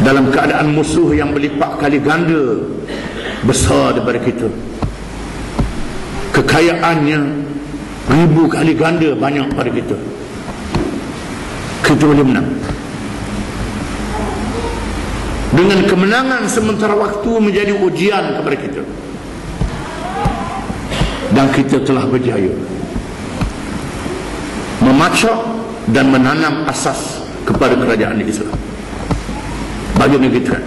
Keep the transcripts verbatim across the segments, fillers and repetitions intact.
dalam keadaan musuh yang berlipat kali ganda besar daripada kita, kekayaannya ribu kali ganda banyak pada kita, kita boleh menang. Dengan kemenangan sementara waktu menjadi ujian kepada kita, dan kita telah berjaya memacak dan menanam asas kepada kerajaan Islam bagi negeri kita.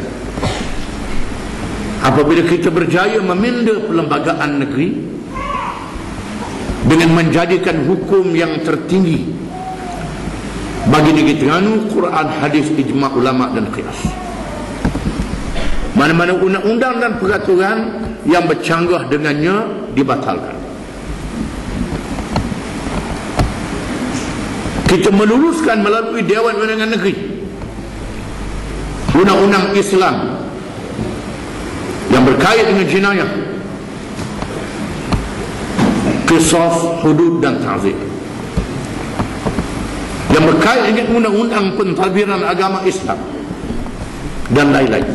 Apabila kita berjaya meminda perlembagaan negeri dengan menjadikan hukum yang tertinggi bagi negeri Terengganu Quran, hadis, ijma' ulama' dan qiyas. Mana-mana undang-undang dan peraturan yang bercanggah dengannya dibatalkan. Kita meluluskan melalui Dewan Undangan Negeri undang-undang Islam yang berkait dengan jenayah, qisas, hudud dan ta'zir, yang berkait dengan undang-undang pentadbiran agama Islam dan lain-lain.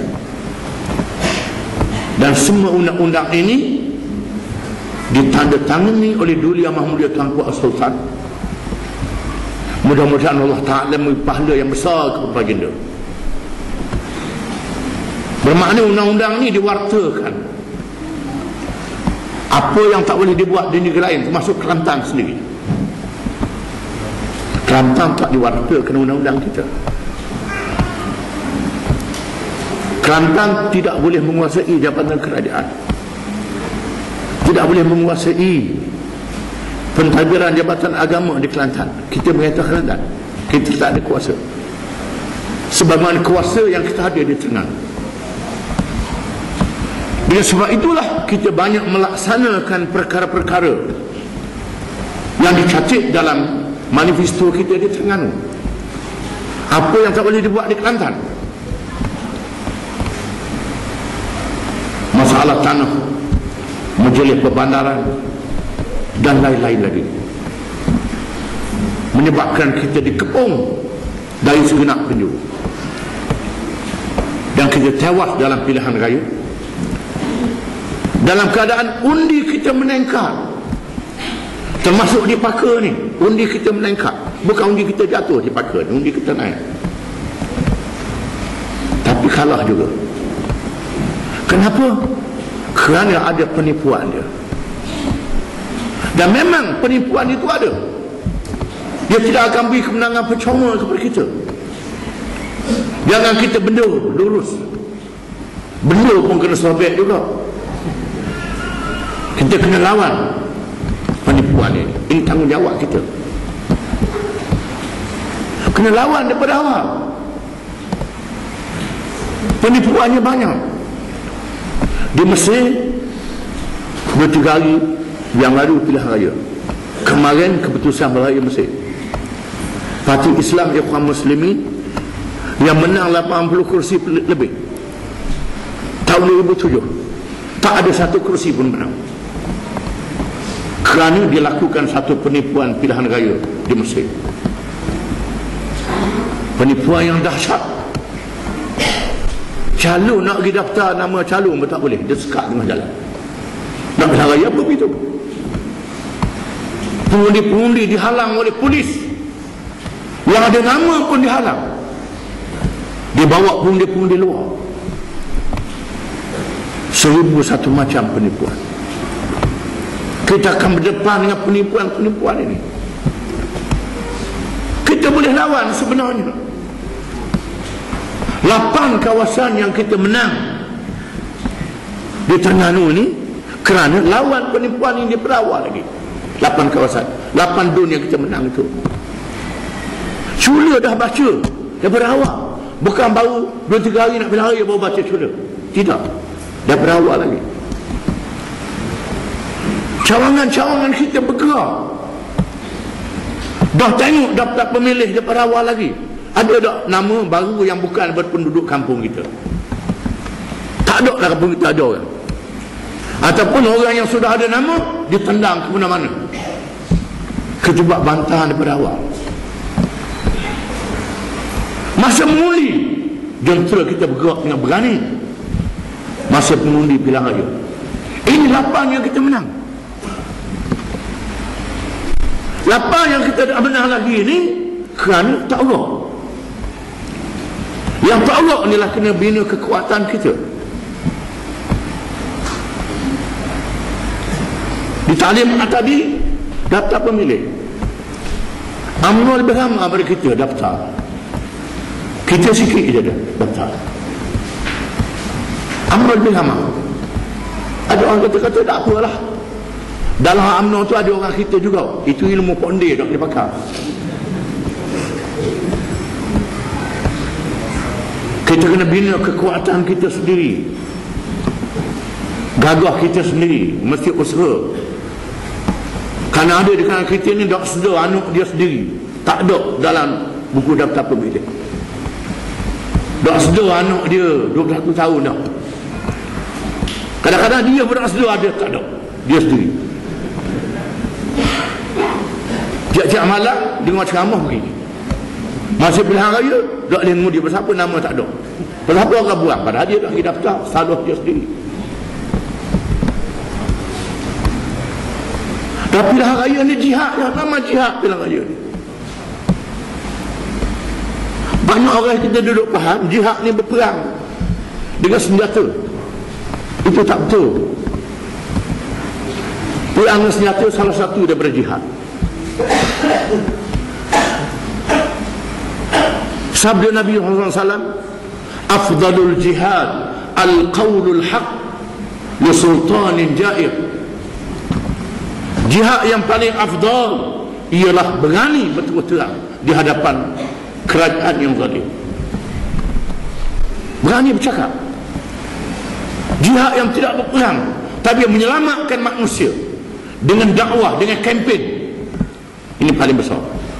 Dan semua undang-undang ini ditandatangani oleh Duli Yang Maha Mulia Tuanku As-Sultan. Mudah-mudahan Allah Ta'ala memberi pahala yang besar kepada baginda. Bermakna undang-undang ini diwartakan. Apa yang tak boleh dibuat di negeri lain, termasuk Kelantan sendiri, Kelantan tak diwartakan undang-undang kita. Kelantan tidak boleh menguasai jabatan kerajaan, tidak boleh menguasai pentadbiran jabatan agama di Kelantan. Kita mengatakan Kelantan, kita tak ada kuasa sebagaimana kuasa yang kita ada di Terengganu. Dengan sebab itulah kita banyak melaksanakan perkara-perkara yang dicatat dalam manifesto kita di Terengganu. Apa yang tak boleh dibuat di Kelantan? Masalah tanah, majlis perbandaran dan lain-lain lagi, menyebabkan kita dikepung dari segenap penjuru, dan kita tewas dalam pilihan raya dalam keadaan undi kita menengkar. Termasuk di Paka ni, undi kita menengkar, bukan undi kita jatuh di Paka ni, undi kita naik, tapi kalah juga. Kenapa? Kerana ada penipuan dia. Dan memang penipuan itu ada. Dia tidak akan beri kemenangan percuma kepada kita. Jangan kita benda lurus, benda pun kena sobek juga. Kita kena lawan penipuan ini. Ini tanggungjawab kita. Kena lawan daripada awal. Penipuannya banyak. Di Mesir dua tiga hari yang lalu pilihan raya, kemarin keputusan beraya Mesir, Parti Islam Ikhwan Muslimin yang menang lapan puluh kursi lebih tahun dua ribu tujuh, tak ada satu kursi pun menang, kerana dilakukan satu penipuan pilihan raya di Mesir. Penipuan yang dahsyat. Calon nak pergi daftar nama calon pun tak boleh, dia sekat tengah jalan. Nak pilihan raya apa begitu? Pengundi-pengundi dihalang oleh polis, yang ada nama pun dihalang, dibawa pengundi-pengundi luar. Seribu satu macam penipuan. Kita akan berdepan dengan penipuan-penipuan ini. Kita boleh lawan sebenarnya. Lapan kawasan yang kita menang di Terengganu ini kerana lawan penipuan ini daripada awal lagi. Lapan kawasan, lapan dun yang kita menang itu. Cula dah baca daripada awal, bukan baru dua tiga hari nak pilihan raya baru baca cula. Tidak, daripada awal lagi. Cawangan-cawangan kita bergerak. Dah tengok daftar pemilih daripada awal lagi. Ada tak nama baru yang bukan berpenduduk kampung kita? Tak ada lah kampung kita ada orang. Ataupun orang yang sudah ada nama ditendang ke mana-mana. Kita buat bantahan daripada awal. Masa muli jentera kita bergerak dengan berani masa pengundi pilihan raya. Ini lapan yang kita menang. Lapan yang kita tak menang lagi ni kerana tak Allah. Yang tak Allah inilah kena bina kekuatan kita. Di taklim tadi daftar pemilih U M N O lebih ramai daripada kita daftar. Kita sikit je dah daftar. U M N O lebih ramai. Ada orang kata-kata tak apalah, dalam U M N O tu ada orang kita juga. Itu ilmu ponde tak boleh pakai. Kita kena bina kekuatan kita sendiri, gagah kita sendiri, mesti usaha. Kerana ada di kalangan kita ni tak sedar anak dia sendiri, tak ada dalam buku daftar pemilih. Tak sedar anak dia dua puluh satu tahun dah. Kadang-kadang dia pun tak sedar ada, tak ada, dia sendiri. Tiap-tiap malam dengar ceramah begini, masa pilihan raya tak boleh mengundi pasal apa, nama tak ada. Pasal apa orang buang, padahal dia tak pergi daftar, salah dia sendiri. Tapi pilihan raya ni jihad, yang nama jihad pilihan raya ni. Banyak orang kita duduk faham jihad ni berperang dengan senjata. Itu tak betul. Perang dengan senjata salah satu daripada jihad. Sabda Nabi Muhammad sallallahu alaihi wasallam, afdalul jihad al-qawlul haq li sultanin jair. Jihad yang paling afdal ialah berani betul-betul di hadapan kerajaan yang zalim. Berani bercakap. Jihad yang tidak berperang tapi yang menyelamatkan manusia dengan dakwah, dengan kempen, ini paling besar.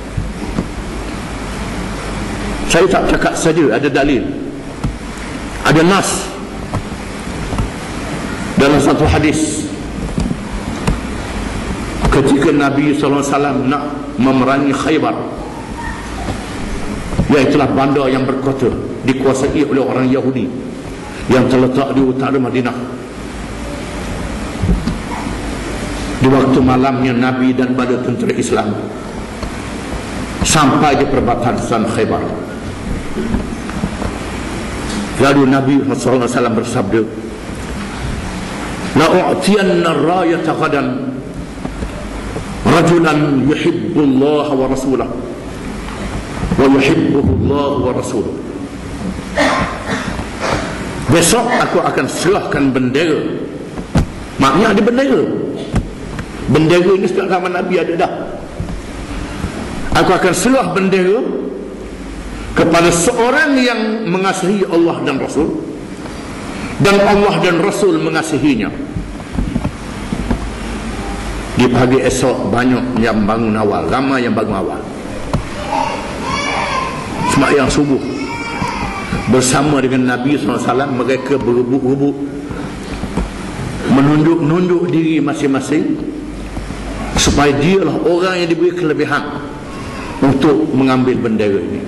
Saya tak cakap saja, ada dalil, ada nas dalam satu hadis ketika Nabi sallallahu alaihi wasallam nak memerangi Khaybar, iaitulah bandar yang berkota dikuasai oleh orang Yahudi yang terletak di utara Madinah. Di waktu malamnya Nabi dan bala tentera Islam sampai di perbatasan Khaybar. Lalu Nabi sallallahu alaihi wasallam bersabda, la u'tiyanna ar-rayata ghadan rajulan yuhibbu Allah wa rasulahu wa yuhibbuhu Allah wa rasuluhu. Besok aku akan serahkan bendera. Maknanya ada bendera. Bendera ini sejak zaman Nabi ada dah. Aku akan serah bendera kepada seorang yang mengasihi Allah dan Rasul, dan Allah dan Rasul mengasihinya. Di pagi esok banyak yang bangun awal, ramai yang bangun awal, sembahyang subuh bersama dengan Nabi sallallahu alaihi wasallam. Mereka berebut-rebut menunduk-nunduk diri masing-masing supaya dialah orang yang diberi kelebihan untuk mengambil bendera ini.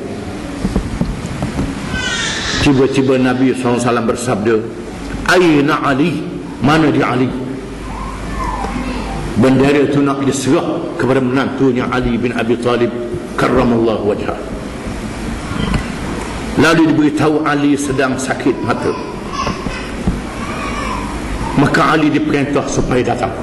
Tiba-tiba Nabi sallallahu alaihi wasallam bersabda, aina Ali, mana dia Ali? Bendera itu nak diserah kepada menantunya Ali bin Abi Talib karramallahu wajhah. Lalu diberitahu Ali sedang sakit mata. Maka Ali diperintah supaya datang.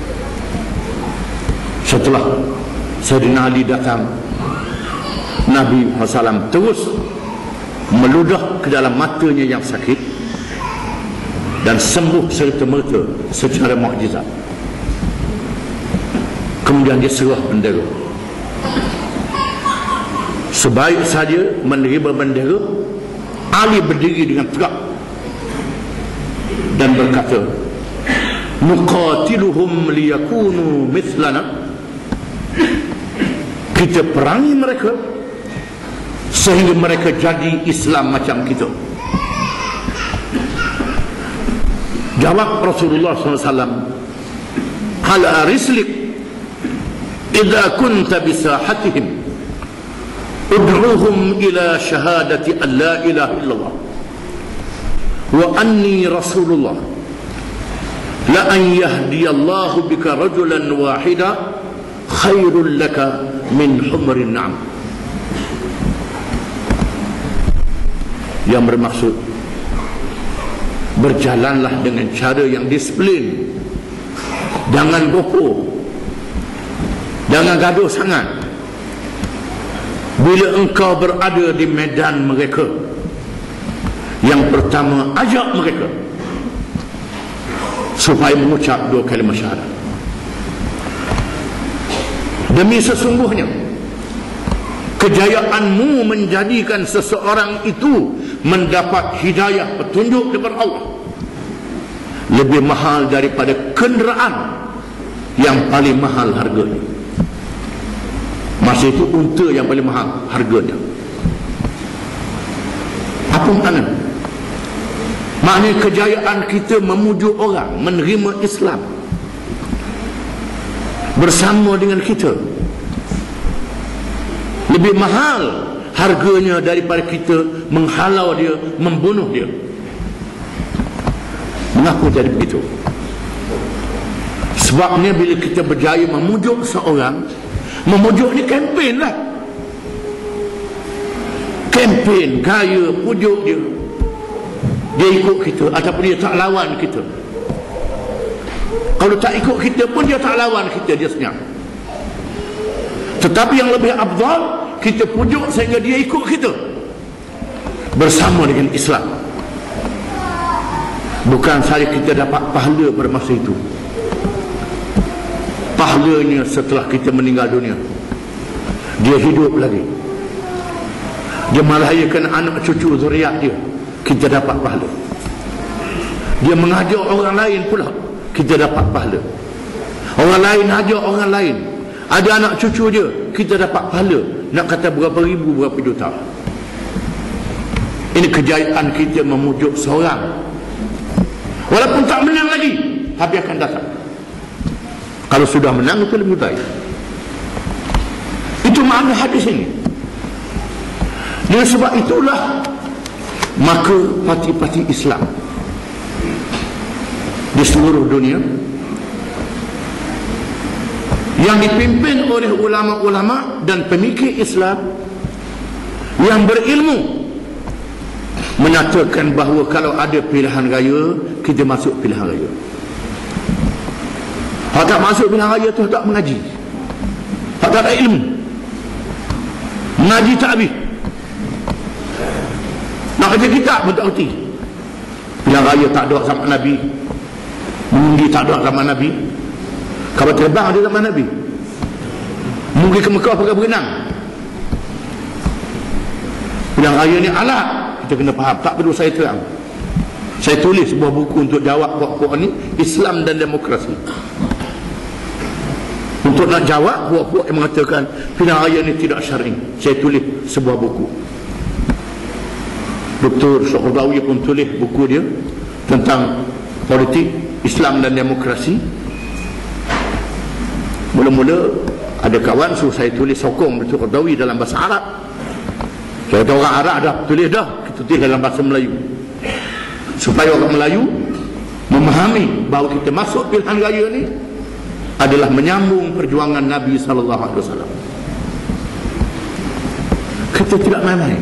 Setelah Sayyidina Ali datang, Nabi sallallahu alaihi wasallam terus meludah ke dalam matanya yang sakit dan sembuh serta-merta secara mukjizat. Kemudian dia serah bendera. Sebaik saja menerima bendera, Ali berdiri dengan tegak dan berkata, nuqatiluhum liyakunu mithlana. Kita perangi mereka sehingga mereka jadi Islam macam kita. Jawab Rasulullah sallallahu alaihi wasallam, ala rislik idza kunta bisahatihim ud'uhum ila syahadati an la ilaha illallah wa anni rasulullah la an yahdiyallahu bika rajulan wahida khairul laka min humrin na'am. Yang bermaksud, berjalanlah dengan cara yang disiplin, jangan gopoh, jangan gaduh sangat. Bila engkau berada di medan mereka, yang pertama ajak mereka supaya mengucap dua kalimah syahadat. Demi sesungguhnya kejayaanmu menjadikan seseorang itu mendapat hidayah petunjuk daripada Allah lebih mahal daripada kenderaan yang paling mahal harganya. Masa itu unta yang paling mahal harganya. Apa makna? Maknanya kejayaan kita memujuk orang menerima Islam bersama dengan kita lebih mahal harganya daripada kita menghalau dia, membunuh dia. Mengapa jadi begitu? Sebabnya bila kita berjaya memujuk seorang, memujuk ni kempen lah, kempen, gaya pujuk dia, dia ikut kita ataupun dia tak lawan kita. Kalau tak ikut kita pun dia tak lawan kita, dia senyap. Tetapi yang lebih afdal, kita pujuk sehingga dia ikut kita bersama dengan Islam. Bukan saja kita dapat pahala pada masa itu, pahalanya setelah kita meninggal dunia, dia hidup lagi, dia melahirkan anak cucu zuriat dia, kita dapat pahala. Dia mengajar orang lain pula, kita dapat pahala. Orang lain ajar orang lain, ada anak cucu dia, kita dapat pahala. Nak kata berapa ribu, berapa juta. Ini kejayaan kita memujuk seorang, walaupun tak menang lagi, tapi akan datang. Kalau sudah menang itu lebih baik. Itu makna hadis ini. Dan sebab itulah maka parti-parti Islam di seluruh dunia yang dipimpin oleh ulama-ulama dan pemikir Islam yang berilmu menyatakan bahawa kalau ada pilihan raya, kita masuk pilihan raya. Kalau tak masuk pilihan raya tu tak mengaji, tak ada ilmu, mengaji tak habis, nak kerja kitab pun tak erti. Pilihan raya tak ada zaman Nabi, mengundi tak ada zaman Nabi, kapal terbang ada zaman Nabi, mungkin ke Mekah pakai berenang. Pilihan raya ni alat, kita kena faham. Tak perlu saya terang, saya tulis sebuah buku untuk jawab puak-puak ni, Islam dan Demokrasi. Untuk nak jawab puak-puak yang mengatakan pilihan raya ni tidak syar'i, saya tulis sebuah buku. Doktor Syahrawi pun tulis buku dia tentang politik Islam dan Demokrasi. Mula-mula ada kawan suruh saya tulis sokong Doktor Syahrawi dalam bahasa Arab. Saya kata orang Arab dah tulis dah, kita tulis dalam bahasa Melayu, supaya orang Melayu memahami bahawa kita masuk pilihan raya ni adalah menyambung perjuangan Nabi sallallahu alaihi wasallam. Kita tidak main-main.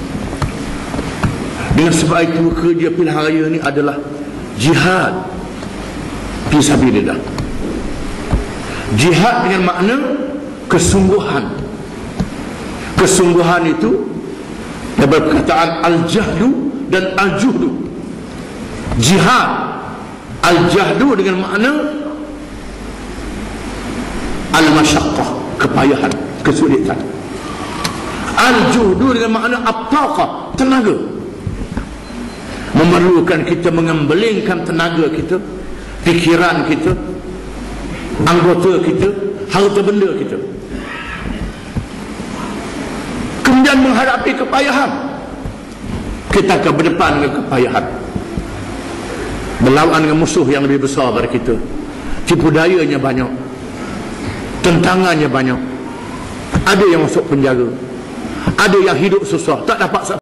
Dengan sebab itu kerja pilihan raya ni adalah jihad fi sabilillah. Jihad dengan makna kesungguhan. Kesungguhan itu daripada perkataan al-jahdu dan al-juhdu. Jihad, al-jahdu dengan makna al-masyaqqah, kepayahan, kesulitan. Al-juhdu dengan makna at-taqah, tenaga. Memerlukan kita mengembelingkan tenaga kita, fikiran kita, anggota kita, harta benda kita, kemudian menghadapi kepayahan. Kita akan berdepan dengan kepayahan, berlawan dengan musuh yang lebih besar daripada kita. Tipu dayanya banyak, tentangannya banyak. Ada yang masuk penjara, Ada yang hidup susah, tak dapat